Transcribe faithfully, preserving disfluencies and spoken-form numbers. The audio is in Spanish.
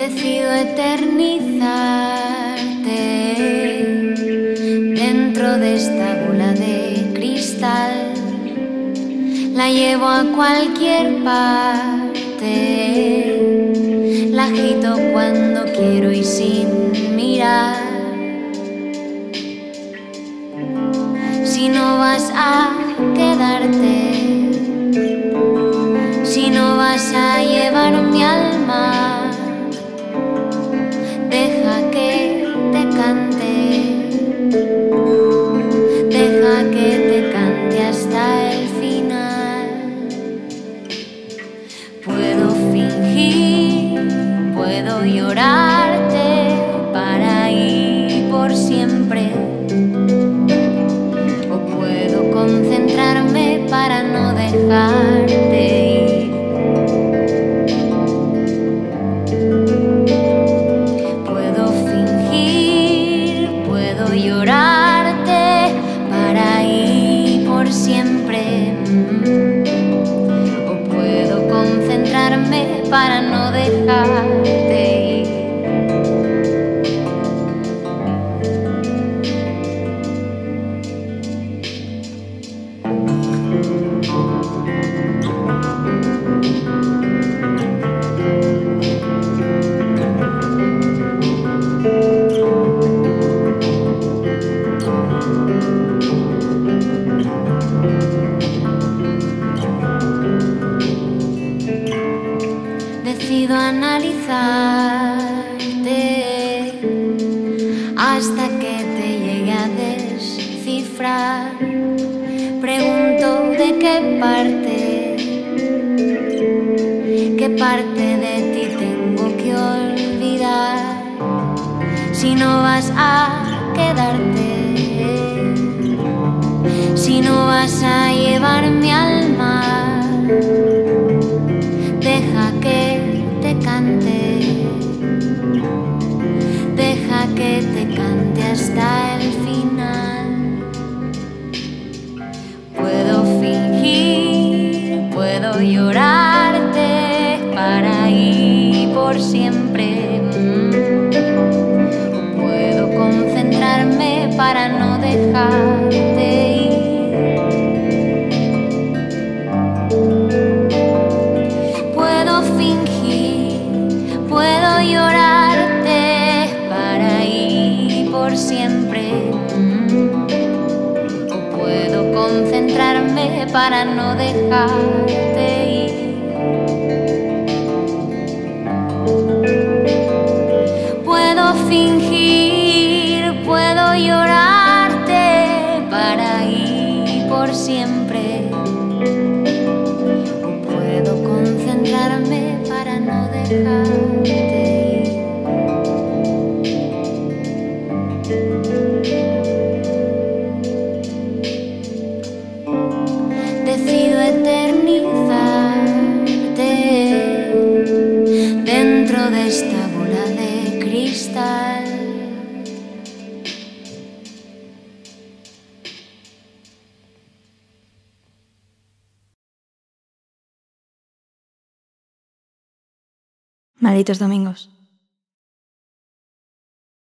Decido eternizarte dentro de esta bola de cristal. La llevo a cualquier parte, la agito cuando quiero y sin mirar. Si no vas a quedarte, si no vas a llevar mi alma, deja que te cante, deja que te cante hasta el final. Puedo fingir, puedo llorarte para ir por siempre, o puedo concentrarme para no dejarte ir. Puedo fingir, puedo llorarte para ir por siempre, o puedo concentrarme para no dejarte ir. Decido analizarte hasta que te llegue a descifrar. Pregunto de qué parte, qué parte de ti tengo que olvidar. Si no vas a quedarte, si no vas a llevar mi alma, deja que te cante, deja que te cante hasta el final. Puedo fingir, puedo llorarte para ir por siempre, o puedo concentrarme para no dejarte ir. Puedo fingir, puedo llorarte para ir por siempre, o puedo concentrarme para no dejarte ir. Puedo fingir, puedo llorarte para ir por siempre, o puedo concentrarme para no dejarte ir. Decido eternizarte dentro de esta bola de cristal. Malditos domingos.